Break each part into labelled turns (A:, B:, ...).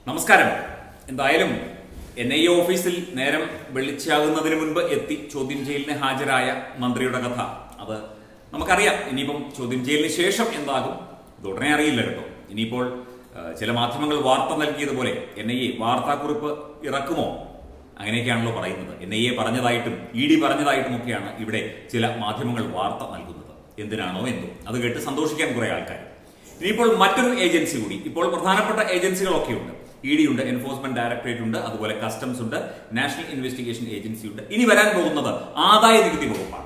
A: നമസ്കാരം. എന്തായാലും NIA ഓഫീസിൽ നേരം വെളിച്ചാകുന്നതിന് മുൻപ് എത്തി ചോദ്യം ചെയ്യലിന് ഹാജരായ മന്ത്രിയുടെ കഥ അത് നമുക്കറിയാം. ഇനിയിപ്പം ചോദ്യം ചെയ്യലിന് ശേഷം എന്താകും ഇത് ഉടനെ അറിയില്ല കേട്ടോ. ഇനിയിപ്പോൾ ചില മാധ്യമങ്ങൾ വാർത്ത നൽകിയതുപോലെ NIA വാർത്താക്കുറിപ്പ് ഇറക്കുമോ അങ്ങനെയൊക്കെയാണല്ലോ പറയുന്നത്. NIA പറഞ്ഞതായിട്ടും ED പറഞ്ഞതായിട്ടും ഒക്കെയാണ് ഇവിടെ ചില മാധ്യമങ്ങൾ വാർത്ത നൽകുന്നത്. എന്തിനാണോ എന്തോ അത് കേട്ട് സന്തോഷിക്കാൻ കുറെ ആൾക്കാർ. ഇനിയിപ്പോൾ മറ്റൊരു ഏജൻസി കൂടി, ഇപ്പോൾ പ്രധാനപ്പെട്ട ഏജൻസികളൊക്കെ ഉണ്ട്. ED ഉണ്ട്, എൻഫോഴ്സ്മെന്റ് ഡയറക്ടറേറ്റ് ഉണ്ട്, അതുപോലെ കസ്റ്റംസ് ഉണ്ട്, നാഷണൽ ഇൻവെസ്റ്റിഗേഷൻ ഏജൻസി ഉണ്ട്. ഇനി വരാൻ പോകുന്നത് ആദായ നികുതി വകുപ്പാണ്,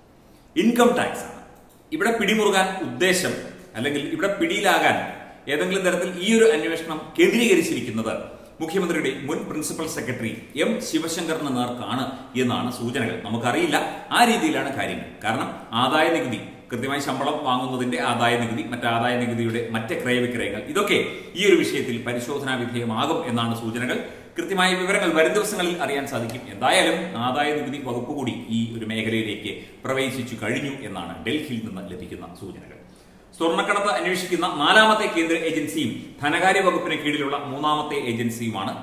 A: ഇൻകം ടാക്സ് ആണ്. ഇവിടെ പിടിമുറുകാൻ ഉദ്ദേശം അല്ലെങ്കിൽ ഇവിടെ പിടിയിലാകാൻ ഏതെങ്കിലും തരത്തിൽ ഈ ഒരു അന്വേഷണം കേന്ദ്രീകരിച്ചിരിക്കുന്നത് മുഖ്യമന്ത്രിയുടെ മുൻ പ്രിൻസിപ്പൽ സെക്രട്ടറി M. ശിവശങ്കറിന് നേർക്കാണ് എന്നാണ് സൂചനകൾ. നമുക്കറിയില്ല, ആ രീതിയിലാണ് കാര്യങ്ങൾ. കാരണം ആദായ നികുതി, കൃത്യമായി ശമ്പളം വാങ്ങുന്നതിന്റെ ആദായ നികുതി, മറ്റാദായ നികുതിയുടെ മറ്റ് ക്രയവിക്രയങ്ങൾ, ഇതൊക്കെ ഈ ഒരു വിഷയത്തിൽ പരിശോധനാ വിധേയമാകും എന്നാണ് സൂചനകൾ. കൃത്യമായ വിവരങ്ങൾ വരും ദിവസങ്ങളിൽ അറിയാൻ സാധിക്കും. എന്തായാലും ആദായ നികുതി വകുപ്പ് കൂടി ഈ ഒരു മേഖലയിലേക്ക് പ്രവേശിച്ചു കഴിഞ്ഞു എന്നാണ് ഡൽഹിയിൽ നിന്ന് ലഭിക്കുന്ന സൂചനകൾ. സ്വർണ്ണക്കടത്ത് അന്വേഷിക്കുന്ന 4ാമത്തെ കേന്ദ്ര ഏജൻസിയും ധനകാര്യ വകുപ്പിന് കീഴിലുള്ള 3ാമത്തെ ഏജൻസിയുമാണ്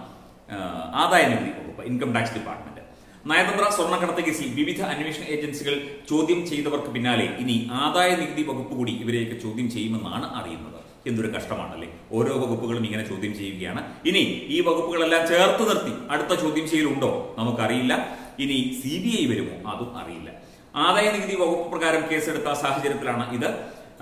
A: ആദായ നികുതി വകുപ്പ്, ഇൻകം ടാക്സ് ഡിപ്പാർട്ട്മെന്റ്. നയതന്ത്ര സ്വർണ്ണക്കടത്ത് കേസിൽ വിവിധ അന്വേഷണ ഏജൻസികൾ ചോദ്യം ചെയ്തവർക്ക് പിന്നാലെ ഇനി ആദായ നികുതി വകുപ്പ് കൂടി ഇവരെയൊക്കെ ചോദ്യം ചെയ്യുമെന്നാണ് അറിയുന്നത്. എന്തൊരു കഷ്ടമാണല്ലേ, ഓരോ വകുപ്പുകളും ഇങ്ങനെ ചോദ്യം ചെയ്യുകയാണ്. ഇനി ഈ വകുപ്പുകളെല്ലാം ചേർത്ത് നിർത്തി അടുത്ത ചോദ്യം ചെയ്യലുണ്ടോ നമുക്കറിയില്ല. ഇനി CBI വരുമോ അതും അറിയില്ല. ആദായ നികുതി വകുപ്പ് പ്രകാരം കേസെടുത്ത സാഹചര്യത്തിലാണ് ഇത്.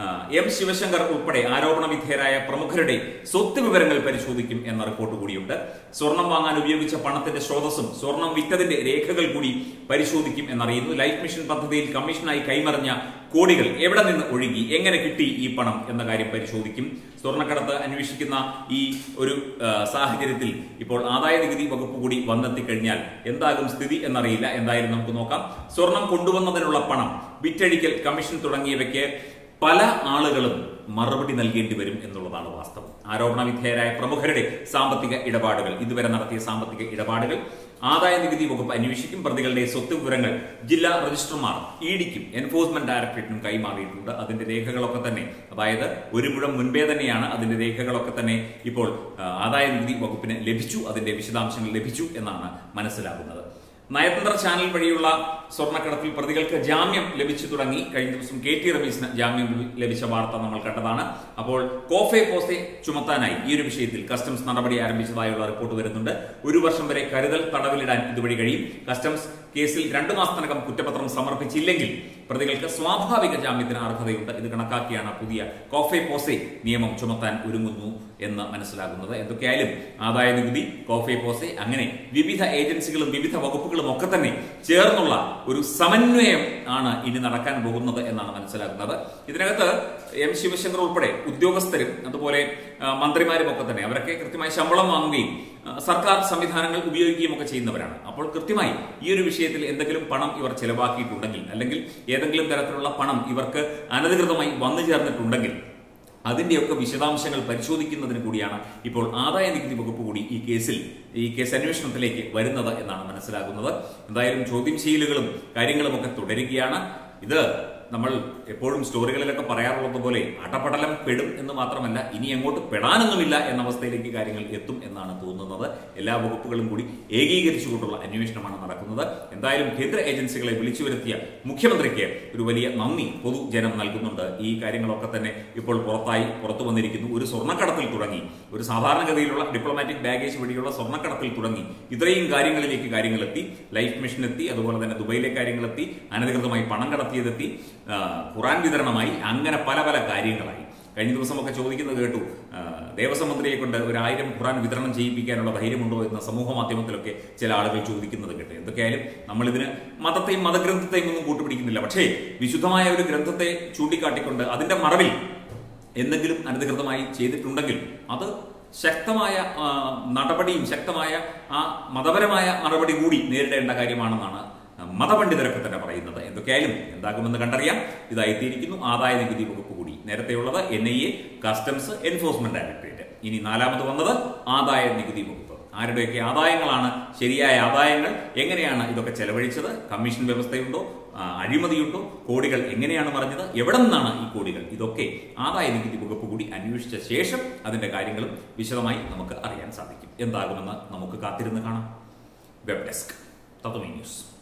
A: M. ശിവശങ്കർ ഉൾപ്പെടെ ആരോപണ വിധേയരായ പ്രമുഖരുടെ സ്വത്ത് വിവരങ്ങൾ പരിശോധിക്കും എന്ന റിപ്പോർട്ട് കൂടിയുണ്ട്. സ്വർണം വാങ്ങാൻ ഉപയോഗിച്ച പണത്തിന്റെ സ്രോതസ്സും സ്വർണം വിറ്റതിന്റെ രേഖകൾ കൂടി പരിശോധിക്കും എന്നറിയുന്നു. ലൈഫ് മിഷൻ പദ്ധതിയിൽ കമ്മീഷനായി കൈമറിഞ്ഞ കോടികൾ എവിടെ നിന്ന് ഒഴുകി, എങ്ങനെ കിട്ടി ഈ പണം എന്ന കാര്യം പരിശോധിക്കും. സ്വർണ്ണക്കടത്ത് അന്വേഷിക്കുന്ന ഈ ഒരു സാഹചര്യത്തിൽ ഇപ്പോൾ ആദായ നികുതി വകുപ്പ് കൂടി വന്നെത്തിക്കഴിഞ്ഞാൽ എന്താകും സ്ഥിതി എന്നറിയില്ല. എന്തായാലും നമുക്ക് നോക്കാം. സ്വർണം കൊണ്ടുവന്നതിനുള്ള പണം, വിറ്റഴിക്കൽ, കമ്മീഷൻ തുടങ്ങിയവയ്ക്ക് പല ആളുകളും മറുപടി നൽകേണ്ടി വരും എന്നുള്ളതാണ് വാസ്തവം. ആരോപണ വിധേയരായ പ്രമുഖരുടെ സാമ്പത്തിക ഇടപാടുകൾ, ഇതുവരെ നടത്തിയ സാമ്പത്തിക ഇടപാടുകൾ ആദായ നികുതി വകുപ്പ് അന്വേഷിക്കും. പ്രതികളുടെ സ്വത്ത് വിവരങ്ങൾ ജില്ലാ രജിസ്ട്രാർമാർ EDക്കും എൻഫോഴ്സ്മെന്റ് ഡയറക്ടറേറ്റിനും കൈമാറിയിട്ടുണ്ട്. അതിന്റെ രേഖകളൊക്കെ തന്നെ, അതായത് ഒരു മുഴം മുൻപേ തന്നെയാണ് അതിന്റെ രേഖകളൊക്കെ തന്നെ ഇപ്പോൾ ആദായ നികുതി വകുപ്പിന് ലഭിച്ചു, അതിന്റെ വിശദാംശങ്ങൾ ലഭിച്ചു എന്നാണ് മനസ്സിലാകുന്നത്. നയതന്ത്ര ചാനൽ വഴിയുള്ള സ്വർണ്ണക്കടത്തിൽ പ്രതികൾക്ക് ജാമ്യം ലഭിച്ചു തുടങ്ങി. കഴിഞ്ഞ ദിവസം KT രമേശിന് ജാമ്യം ലഭിച്ച വാർത്ത നമ്മൾ കണ്ടതാണ്. അപ്പോൾ കോഫെ പോസെ ചുമത്താനായി ഈ ഒരു വിഷയത്തിൽ കസ്റ്റംസ് നടപടി ആരംഭിച്ചതായുള്ള റിപ്പോർട്ട് വരുന്നുണ്ട്. 1 വർഷം വരെ കരുതൽ തടവിലിടാൻ ഇതുവഴി കഴിയും. കസ്റ്റംസ് കേസിൽ 2 മാസത്തിനകം കുറ്റപത്രം സമർപ്പിച്ചില്ലെങ്കിൽ പ്രതികൾക്ക് സ്വാഭാവിക ജാമ്യത്തിന് അർഹതയുണ്ട്. ഇത് കണക്കാക്കിയാണ് പുതിയ കോഫെ പോസെ നിയമം ചുമത്താൻ ഒരുങ്ങുന്നു എന്ന് മനസ്സിലാകുന്നത്. എന്തൊക്കെയായാലും ആദായ നികുതി, കോഫെ പോസെ, അങ്ങനെ വിവിധ ഏജൻസികളും വിവിധ വകുപ്പുകളും ഒക്കെ തന്നെ ചേർന്നുള്ള ഒരു സമന്വയം ആണ് ഇനി നടക്കാൻ പോകുന്നത് എന്നാണ് മനസ്സിലാക്കുന്നത്. ഇതിനകത്ത് M. ശിവശങ്കർ ഉൾപ്പെടെ ഉദ്യോഗസ്ഥരും അതുപോലെ മന്ത്രിമാരും ഒക്കെ തന്നെ അവരൊക്കെ കൃത്യമായി ശമ്പളം വാങ്ങുകയും സർക്കാർ സംവിധാനങ്ങൾ ഉപയോഗിക്കുകയും ഒക്കെ ചെയ്യുന്നവരാണ്. അപ്പോൾ കൃത്യമായി ഈ ഒരു വിഷയത്തിൽ എന്തെങ്കിലും പണം ഇവർ ചെലവാക്കിയിട്ടുണ്ടെങ്കിൽ, അല്ലെങ്കിൽ ഏതെങ്കിലും തരത്തിലുള്ള പണം ഇവർക്ക് അനധികൃതമായി വന്നു ചേർന്നിട്ടുണ്ടെങ്കിൽ അതിന്റെയൊക്കെ വിശദാംശങ്ങൾ പരിശോധിക്കുന്നതിന് കൂടിയാണ് ഇപ്പോൾ ആദായ നികുതി വകുപ്പ് കൂടി ഈ കേസ് അന്വേഷണത്തിലേക്ക് വരുന്നത് എന്നാണ് മനസ്സിലാകുന്നത്. എന്തായാലും ചോദ്യം ചെയ്യലുകളും കാര്യങ്ങളും ഒക്കെ തുടരുകയാണ്. ഇത് നമ്മൾ എപ്പോഴും സ്റ്റോറികളിലൊക്കെ പറയാറുള്ളത് പോലെ അടപടലം പെടും എന്ന് മാത്രമല്ല, ഇനി അങ്ങോട്ട് പെടാനൊന്നുമില്ല എന്ന അവസ്ഥയിലേക്ക് കാര്യങ്ങൾ എത്തും എന്നാണ് തോന്നുന്നത്. എല്ലാ വകുപ്പുകളും കൂടി ഏകീകരിച്ചുകൊണ്ടുള്ള അന്വേഷണമാണ് നടക്കുന്നത്. എന്തായാലും കേന്ദ്ര ഏജൻസികളെ വിളിച്ചു വരുത്തിയ മുഖ്യമന്ത്രിക്ക് ഒരു വലിയ നന്ദി പൊതുജനം നൽകുന്നുണ്ട്. ഈ കാര്യങ്ങളൊക്കെ തന്നെ ഇപ്പോൾ പുറത്തു വന്നിരിക്കുന്നു. ഒരു സ്വർണ്ണക്കടത്തിൽ തുടങ്ങി, ഒരു സാധാരണഗതിയിലുള്ള ഡിപ്ലോമാറ്റിക് ബാഗേജ് വഴിയുള്ള സ്വർണ്ണക്കടത്തിൽ തുടങ്ങി ഇത്രയും കാര്യങ്ങളിലേക്ക് കാര്യങ്ങൾ എത്തി. ലൈഫ് മിഷൻ എത്തി, അതുപോലെ തന്നെ ദുബൈയിലെ കാര്യങ്ങൾ എത്തി, അനധികൃതമായി പണം കടത്തിയതെത്തി, ഖുറാൻ വിതരണമായി, അങ്ങനെ പല പല കാര്യങ്ങളായി. കഴിഞ്ഞ ദിവസമൊക്കെ ചോദിക്കുന്നത് കേട്ടു, ദേവസ്വം മന്ത്രിയെ കൊണ്ട് 1000 ഖുറാൻ വിതരണം ചെയ്യിപ്പിക്കാനുള്ള ധൈര്യമുണ്ടോ എന്ന് സമൂഹ മാധ്യമത്തിലൊക്കെ ചില ആളുകൾ ചോദിക്കുന്നത് കേട്ടു. എന്തൊക്കെയായാലും നമ്മളിതിന് മതത്തെയും മതഗ്രന്ഥത്തെയും ഒന്നും കൂട്ടുപിടിക്കുന്നില്ല. പക്ഷേ വിശുദ്ധമായ ഒരു ഗ്രന്ഥത്തെ ചൂണ്ടിക്കാട്ടിക്കൊണ്ട് അതിന്റെ മറവിൽ എന്തെങ്കിലും അനധികൃതമായി ചെയ്തിട്ടുണ്ടെങ്കിൽ അത് ശക്തമായ നടപടിയും ശക്തമായ ആ മതപരമായ നടപടി കൂടി നേരിടേണ്ട കാര്യമാണെന്നാണ് മതപണ്ഡിതരൊക്കെ തന്നെ പറയുന്നത്. എന്തൊക്കെയായാലും എന്താകുമെന്ന് കണ്ടറിയാം. ഇതായിത്തീരിക്കുന്നു ആദായ നികുതി വകുപ്പ് കൂടി. നേരത്തെയുള്ളത് NIA, കസ്റ്റംസ്, എൻഫോഴ്സ്മെന്റ് ഡയറക്ടറേറ്റ്. ഇനി 4ാമത് വന്നത് ആദായ നികുതി വകുപ്പ്. ആരുടെയൊക്കെ ആദായങ്ങളാണ് ശരിയായ ആദായങ്ങൾ, എങ്ങനെയാണ് ഇതൊക്കെ ചെലവഴിച്ചത്, കമ്മീഷൻ വ്യവസ്ഥയുണ്ടോ, അഴിമതിയുണ്ടോ, കോടികൾ എങ്ങനെയാണ് മറിഞ്ഞത്, എവിടെ നിന്നാണ് ഈ കോടികൾ, ഇതൊക്കെ ആദായ നികുതി വകുപ്പ് കൂടി അന്വേഷിച്ച ശേഷം അതിന്റെ കാര്യങ്ങളും വിശദമായി നമുക്ക് അറിയാൻ സാധിക്കും. എന്താകുമെന്ന് നമുക്ക് കാത്തിരുന്ന് കാണാം. Web desk Tatwamayi news.